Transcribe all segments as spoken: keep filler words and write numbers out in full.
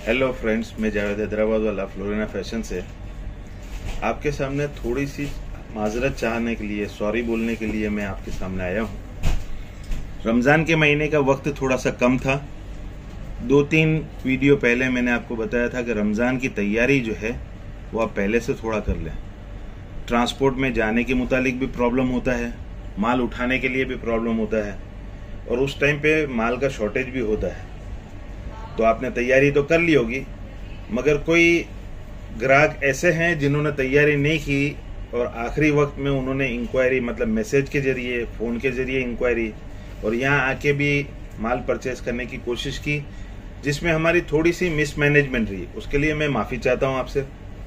Hello friends, मैं जावेद हैदराबाद वाला Florina fashion से आपके सामने थोड़ी सी माजरत चाहने के लिए, सॉरी बोलने के लिए मैं आपके सामने आया हूँ। रमज़ान के महीने का वक्त थोड़ा सा कम था। दो तीन वीडियो पहले मैंने आपको बताया था कि रमज़ान की तैयारी जो है वो आप पहले से थोड़ा कर लें। ट्रांसपोर्ट में जाने के मुतालिक भी प्रॉब्लम होता है, माल उठाने के लिए भी प्रॉब्लम होता है, और उस टाइम पे माल का शॉर्टेज भी होता है। तो आपने तैयारी तो कर ली होगी, मगर कोई ग्राहक ऐसे हैं जिन्होंने तैयारी नहीं की और आखिरी वक्त में उन्होंने इंक्वायरी, मतलब मैसेज के जरिए, फ़ोन के जरिए इंक्वायरी और यहाँ आके भी माल परचेस करने की कोशिश की, जिसमें हमारी थोड़ी सी मिसमैनेजमेंट रही। उसके लिए मैं माफ़ी चाहता हूँ आपसे।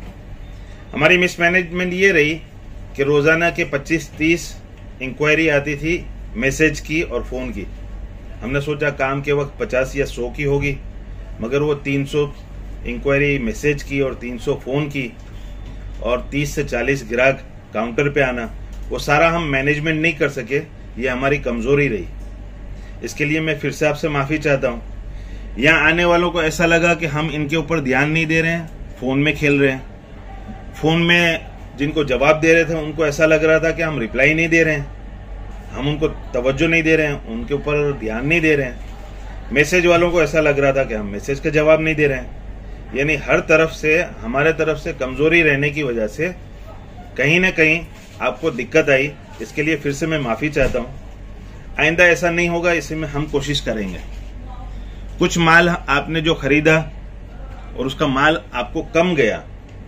हमारी मिसमैनेजमेंट ये रही कि रोज़ाना के पच्चीस तीस इंक्वायरी आती थी मैसेज की और फ़ोन की। हमने सोचा काम के वक्त पचास या सौ की होगी, मगर वो तीन सौ इंक्वायरी मैसेज की और तीन सौ फ़ोन की और तीस से चालीस ग्राहक काउंटर पे आना, वो सारा हम मैनेजमेंट नहीं कर सके। ये हमारी कमज़ोरी रही। इसके लिए मैं फिर से आपसे माफ़ी चाहता हूँ। यहाँ आने वालों को ऐसा लगा कि हम इनके ऊपर ध्यान नहीं दे रहे हैं, फ़ोन में खेल रहे हैं। फ़ोन में जिनको जवाब दे रहे थे उनको ऐसा लग रहा था कि हम रिप्लाई नहीं दे रहे हैं, हम उनको तवज्जो नहीं दे रहे हैं, उनके ऊपर ध्यान नहीं दे रहे हैं। मैसेज वालों को ऐसा लग रहा था कि हम मैसेज का जवाब नहीं दे रहे हैं। यानी हर तरफ से, हमारे तरफ से कमज़ोरी रहने की वजह से कहीं ना कहीं आपको दिक्कत आई। इसके लिए फिर से मैं माफ़ी चाहता हूँ। आइंदा ऐसा नहीं होगा, इसमें हम कोशिश करेंगे। कुछ माल आपने जो खरीदा और उसका माल आपको कम गया,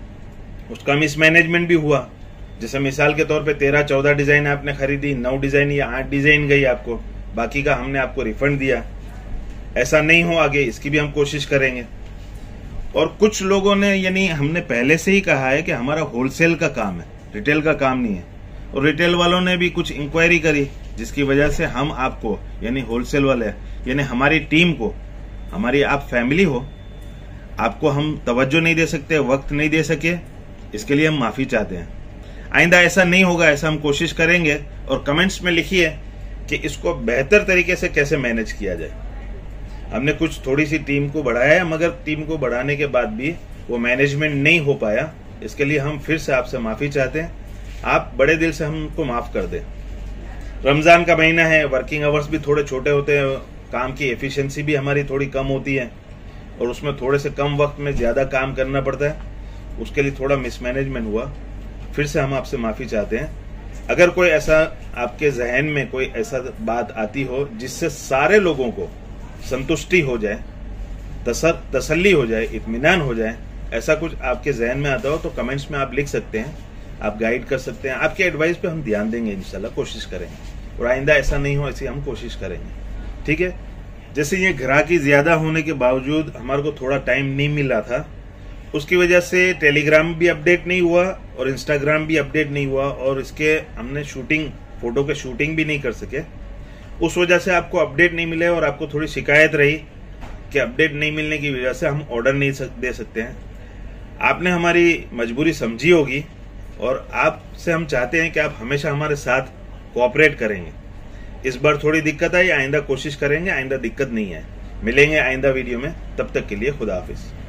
उसका मिसमैनेजमेंट भी हुआ। जैसे मिसाल के तौर पे तेरह चौदह डिज़ाइन आपने खरीदी, नौ डिज़ाइन या आठ डिज़ाइन गई आपको, बाकी का हमने आपको रिफंड दिया। ऐसा नहीं हो आगे, इसकी भी हम कोशिश करेंगे। और कुछ लोगों ने, यानी हमने पहले से ही कहा है कि हमारा होलसेल का काम है, रिटेल का काम नहीं है, और रिटेल वालों ने भी कुछ इंक्वायरी करी, जिसकी वजह से हम आपको, यानी होलसेल वाले, यानी हमारी टीम को, हमारी आप फैमिली हो, आपको हम तवज्जो नहीं दे सकते, वक्त नहीं दे सके। इसके लिए हम माफ़ी चाहते हैं। आइंदा ऐसा नहीं होगा, ऐसा हम कोशिश करेंगे। और कमेंट्स में लिखिए कि इसको बेहतर तरीके से कैसे मैनेज किया जाए। हमने कुछ थोड़ी सी टीम को बढ़ाया है, मगर टीम को बढ़ाने के बाद भी वो मैनेजमेंट नहीं हो पाया। इसके लिए हम फिर से आपसे माफ़ी चाहते हैं। आप बड़े दिल से हमको माफ़ कर दें। रमज़ान का महीना है, वर्किंग आवर्स भी थोड़े छोटे होते हैं, काम की एफिशिएंसी भी हमारी थोड़ी कम होती है, और उसमें थोड़े से कम वक्त में ज़्यादा काम करना पड़ता है। उसके लिए थोड़ा मिसमैनेजमेंट हुआ। फिर से हम आपसे माफ़ी चाहते हैं। अगर कोई ऐसा आपके जहन में कोई ऐसा बात आती हो जिससे सारे लोगों को संतुष्टि हो जाए, तसर, तसल्ली हो जाए, इत्मीनान हो जाए, ऐसा कुछ आपके जहन में आता हो, तो कमेंट्स में आप लिख सकते हैं, आप गाइड कर सकते हैं। आपके एडवाइस पे हम ध्यान देंगे, इंशाल्लाह कोशिश करेंगे। और आइंदा ऐसा नहीं हो, ऐसी हम कोशिश करेंगे। ठीक है। जैसे ये ग्राहकी ज़्यादा होने के बावजूद हमारे को थोड़ा टाइम नहीं मिल रहा था, उसकी वजह से टेलीग्राम भी अपडेट नहीं हुआ और इंस्टाग्राम भी अपडेट नहीं हुआ, और इसके हमने शूटिंग, फोटो के शूटिंग भी नहीं कर सके। उस वजह से आपको अपडेट नहीं मिले और आपको थोड़ी शिकायत रही कि अपडेट नहीं मिलने की वजह से हम ऑर्डर नहीं दे सकते हैं। आपने हमारी मजबूरी समझी होगी, और आपसे हम चाहते हैं कि आप हमेशा हमारे साथ कोऑपरेट करेंगे। इस बार थोड़ी दिक्कत आई, आइंदा कोशिश करेंगे आइंदा दिक्कत नहीं है। मिलेंगे आइंदा वीडियो में, तब तक के लिए खुदा हाफिज।